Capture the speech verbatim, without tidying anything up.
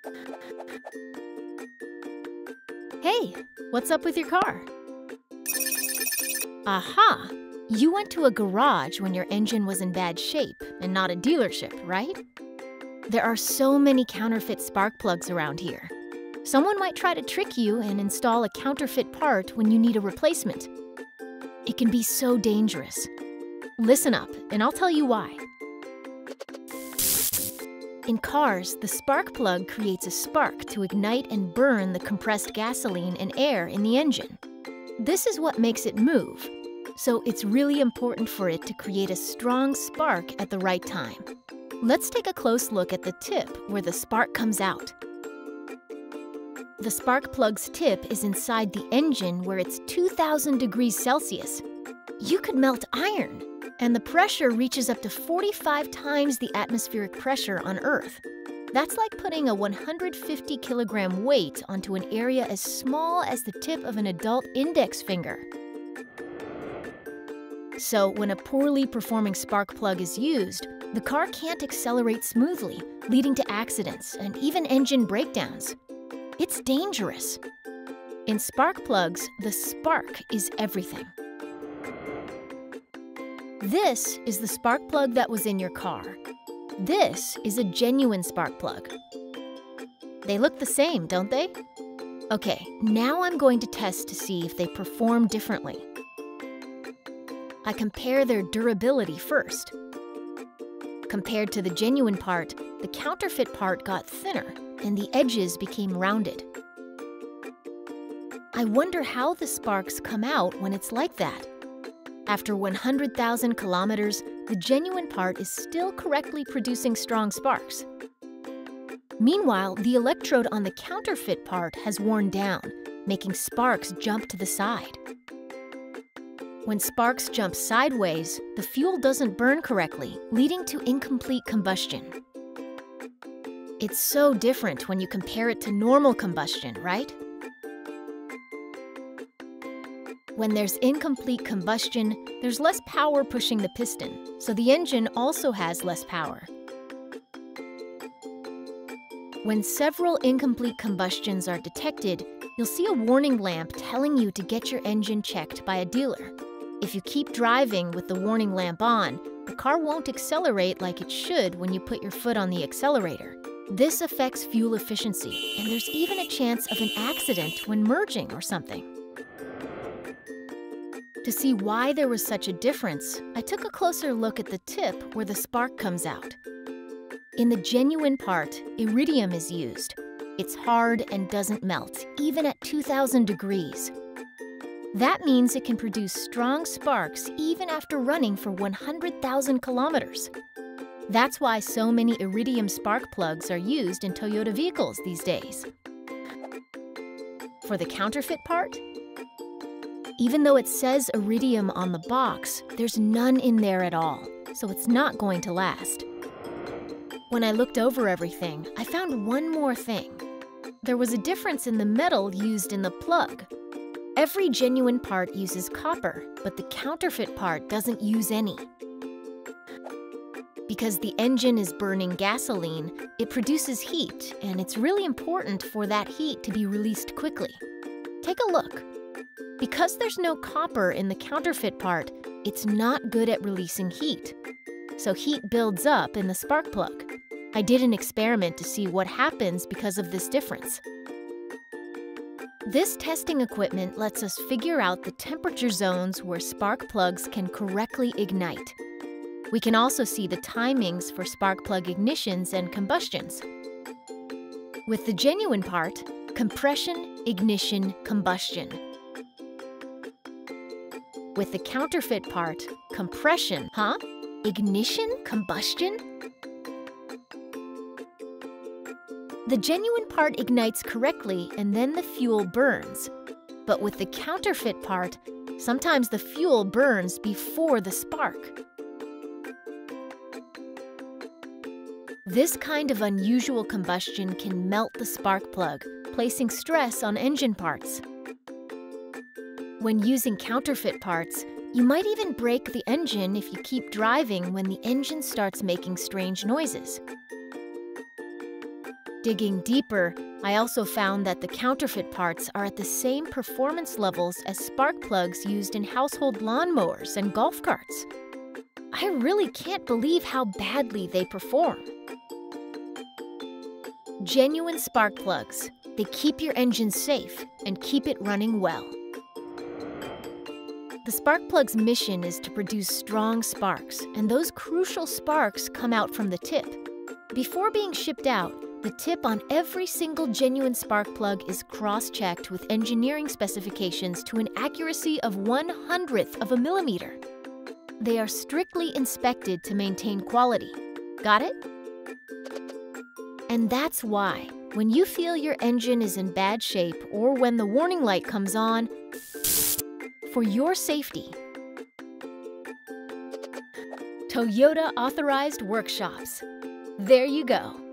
Hey, what's up with your car? Aha! You went to a garage when your engine was in bad shape and not a dealership, right? There are so many counterfeit spark plugs around here. Someone might try to trick you and install a counterfeit part when you need a replacement. It can be so dangerous. Listen up, and I'll tell you why. In cars, the spark plug creates a spark to ignite and burn the compressed gasoline and air in the engine. This is what makes it move, so it's really important for it to create a strong spark at the right time. Let's take a close look at the tip where the spark comes out. The spark plug's tip is inside the engine where it's two thousand degrees Celsius. You could melt iron, and the pressure reaches up to forty-five times the atmospheric pressure on Earth. That's like putting a one hundred fifty kilogram weight onto an area as small as the tip of an adult index finger. So when a poorly performing spark plug is used, the car can't accelerate smoothly, leading to accidents and even engine breakdowns. It's dangerous. In spark plugs, the spark is everything. This is the spark plug that was in your car. This is a genuine spark plug. They look the same, don't they? Okay, now I'm going to test to see if they perform differently. I compare their durability first. Compared to the genuine part, the counterfeit part got thinner and the edges became rounded. I wonder how the sparks come out when it's like that. After one hundred thousand kilometers, the genuine part is still correctly producing strong sparks. Meanwhile, the electrode on the counterfeit part has worn down, making sparks jump to the side. When sparks jump sideways, the fuel doesn't burn correctly, leading to incomplete combustion. It's so different when you compare it to normal combustion, right? When there's incomplete combustion, there's less power pushing the piston, so the engine also has less power. When several incomplete combustions are detected, you'll see a warning lamp telling you to get your engine checked by a dealer. If you keep driving with the warning lamp on, the car won't accelerate like it should when you put your foot on the accelerator. This affects fuel efficiency, and there's even a chance of an accident when merging or something. To see why there was such a difference, I took a closer look at the tip where the spark comes out. In the genuine part, iridium is used. It's hard and doesn't melt, even at two thousand degrees. That means it can produce strong sparks even after running for one hundred thousand kilometers. That's why so many iridium spark plugs are used in Toyota vehicles these days. For the counterfeit part, even though it says iridium on the box, there's none in there at all, so it's not going to last. When I looked over everything, I found one more thing. There was a difference in the metal used in the plug. Every genuine part uses copper, but the counterfeit part doesn't use any. Because the engine is burning gasoline, it produces heat, and it's really important for that heat to be released quickly. Take a look. Because there's no copper in the counterfeit part, it's not good at releasing heat. So heat builds up in the spark plug. I did an experiment to see what happens because of this difference. This testing equipment lets us figure out the temperature zones where spark plugs can correctly ignite. We can also see the timings for spark plug ignitions and combustions. With the genuine part, compression, ignition, combustion. With the counterfeit part, compression, huh? Ignition? Combustion? The genuine part ignites correctly and then the fuel burns. But with the counterfeit part, sometimes the fuel burns before the spark. This kind of unusual combustion can melt the spark plug, placing stress on engine parts. When using counterfeit parts, you might even break the engine if you keep driving when the engine starts making strange noises. Digging deeper, I also found that the counterfeit parts are at the same performance levels as spark plugs used in household lawnmowers and golf carts. I really can't believe how badly they perform. Genuine spark plugs. They keep your engine safe and keep it running well. The spark plug's mission is to produce strong sparks, and those crucial sparks come out from the tip. Before being shipped out, the tip on every single genuine spark plug is cross-checked with engineering specifications to an accuracy of one hundredth of a millimeter. They are strictly inspected to maintain quality. Got it? And that's why, when you feel your engine is in bad shape or when the warning light comes on, for your safety, Toyota Authorized Workshops. There you go.